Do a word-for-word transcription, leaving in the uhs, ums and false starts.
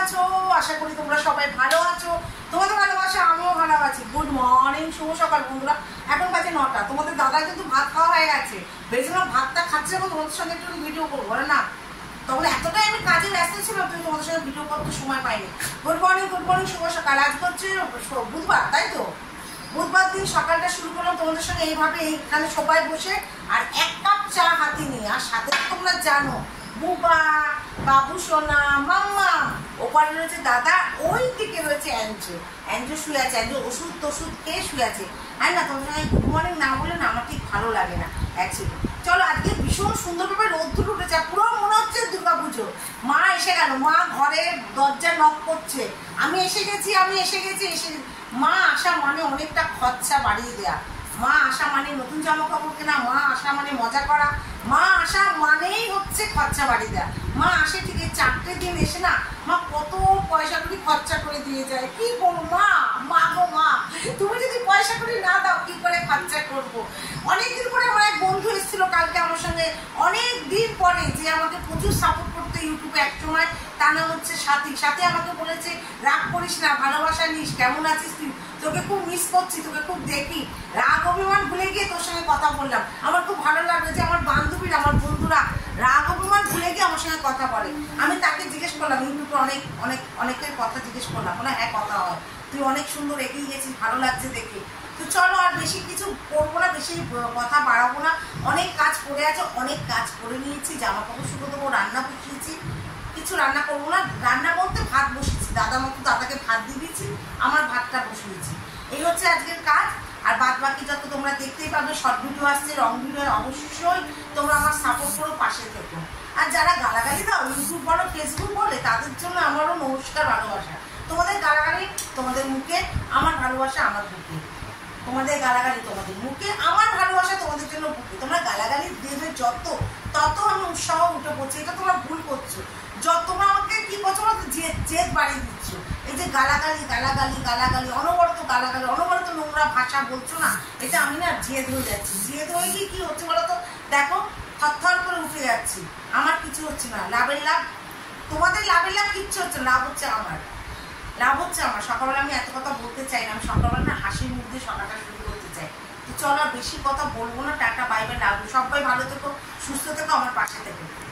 আছো? আশা করি তোমরা সবাই ভালো আছো। তোমাদের ভালোবাসা আমিও ভালো আছি। গুড মর্নিং, শুভ সকাল বন্ধুরা। এখন বাজে নটা। তোমাদের দাদা কিন্তু ভাত খাওয়া হয়ে গেছে। ভেবেছিলাম ভাতটা খাচ্ছে এবং তোমাদের সঙ্গে একটু ভিডিও করবো, বলে না তখন এতটাই আমি কাজে ব্যস্ত ছিলাম তুমি তোমাদের সঙ্গে ভিডিও করতে সময় পাইনি। গুড মর্নিং, গুড মর্নিং, শুভ সকাল। আজ হচ্ছে বুধবার, তাই তো? বুধবার দিন সকালটা শুরু করলাম তোমাদের সঙ্গে এইভাবে, এইখানে সবাই বসে আর এক কাপ চা হাতে নিয়ে। আর সাথে তোমরা জানো বুবা, বাবু সোনা, মাম্মা, ওপারে রয়েছে দাদা, ওই দিকে রয়েছে অ্যাঞ্জো। অ্যাঞ্জো শুয়ে আছে, অ্যাঞ্জো ওষুধ টষুধ খেয়ে শুয়ে আছে। হ্যাঁ না, তোমার সঙ্গে গুড মর্নিং না বলে না আমার ঠিক ভালো লাগে না অ্যাকচুয়ালি। চলো, আজকে ভীষণ সুন্দরভাবে রোদ্দুর উঠেছে, পুরো মনে হচ্ছে দুর্গা পুজো। মা এসে গেল, মা ঘরে দরজা নক করছে, আমি এসে গেছি, আমি এসে গেছি, এসে মা আসা মানে অনেকটা খরচা বাড়িয়ে দেয়া। মা আসা মানে নতুন জামা কাপড় কেনা, মা আসা মানে মজা করা, মা আসা মানেই হচ্ছে খরচা বাড়িয়ে দেয়া। মা আসে ঠিক এই চারটে দিন এসে না মা কত পয়সা করে খরচা করে দিয়ে যায়। কি করবো মা, মা গো মা, তুমি যদি পয়সা করে না দাও কি করে খরচা করবো? অনেকদিন পরে আমার এক বন্ধু এসেছিল কালকে আমার সঙ্গে, অনেক দিন পরে, যে আমাকে প্রচুর সাপোর্ট করতে ইউটিউবে এক সময়, তার নাম হচ্ছে সাথী। সাথী আমাকে বলেছে রাগ করিস না, ভালোবাসা নিস, কেমন আছিস তুই, তোকে খুব মিস করছি, তোকে খুব দেখি। রাগ অভিমান ভুলে গিয়ে তোর সঙ্গে কথা বললাম। আমার খুব ভালো লাগলো যে আমার বান্ধবীরা, আমার বন্ধুরা রাগ অভিমান ভুলে গিয়ে আমার সঙ্গে কথা বলে। আমি তাকে জিজ্ঞেস করলাম, ইউটিউবে অনেক অনেক অনেকের কথা জিজ্ঞেস করলাম, বলে হ্যাঁ কথা হয়, তুই অনেক সুন্দর এগিয়ে গেছিস, ভালো লাগছে দেখে। তো চলো আর বেশি কিছু করবো না, বেশি কথা বাড়াবো না। অনেক কাজ পড়ে আছে, অনেক কাজ করে নিয়েছি, জামা কাপড় শুকো দেবো, রান্না বসিয়েছি, কিছু রান্না করবো না। রান্না বলতে ভাত বসিয়েছি, দাদা মতো দাদাকে ভাত দিয়ে দিয়েছি, আমার ভাতটা বসিয়েছি। এই হচ্ছে আজকের কাজ। আর বাদ বাকি যত তোমরা দেখতেই পাবে, শর্ট ভিডিও আসছে, রং ভিডিও, অবশ্যই তোমরা আমার সাপোর্ট করো, পাশে থেকো। আর যারা গালাগালি দাও ইউটিউব বলো, ফেসবুক বলে, তাদের জন্য আমারও নমস্কার, ভালোবাসা। তোমাদের গালাগালি তোমাদের মুখে, আমার ভালোবাসা আমার বুকে। তোমাদের গালাগালি তোমাদের মুখে, আমার ভালোবাসা তোমাদের জন্য বুকে। তোমরা গালাগালি দেবে যত, তত আমি উৎসাহ উঠে পড়ছি। এটা তোমরা ভুল করছো। যত তোমরা আমাকে কি করছো, জেদ জেদ বাড়িয়ে দিচ্ছ। এই যে গালাগালি গালাগালি গালাগালি অনবরত গালাগালি, অনবরত নোংরা ভাষা বলছো না, এটা আমি না জেদ হয়ে যাচ্ছি। জেদ হয়ে গিয়ে কি হচ্ছে বলো তো? দেখো থরথর করে উঠে যাচ্ছি, আমার কিছু হচ্ছে না। লাভের লাভ তোমাদের, লাভের লাভ কিচ্ছু হচ্ছে না, লাভ হচ্ছে আমার, লাভ হচ্ছে আমার। সকালবেলা আমি এত কথা বলতে চাই না, আমি সকালবেলা না হাসির মুখ দিয়ে সকালটা শুরু করতে চাই। তো চলো বেশি কথা বলবো না, টাটা, বাই বাই, লাভ। সবাই ভালো থেকো, সুস্থ থেকো, আমার পাশে থেকো।